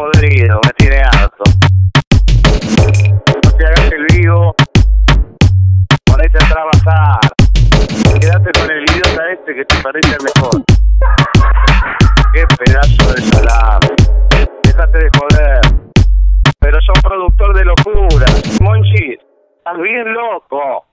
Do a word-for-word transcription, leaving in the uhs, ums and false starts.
podrido, me tiene harto. No te hagas el vivo, ponete a trabajar. Quédate con el idiota este que te parece el mejor. Qué pedazo de salame. Déjate de joder. Pero sos productor de locura. Munchi, estás bien loco.